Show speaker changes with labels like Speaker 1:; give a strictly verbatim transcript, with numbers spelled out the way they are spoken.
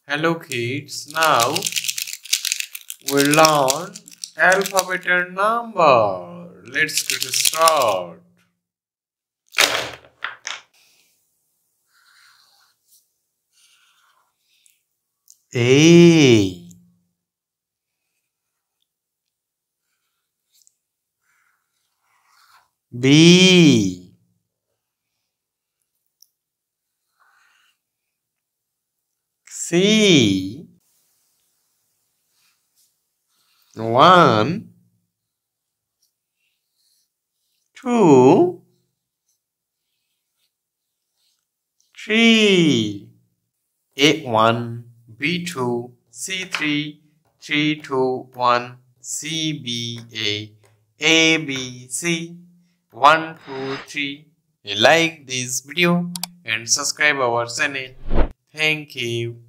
Speaker 1: Hello kids, now we learn alphabet and number. Let's get started. A, B, C, one, two, three, A one, B two, C three, three two one, C B A, A B C, one two three. Like this video and subscribe our channel. Thank you.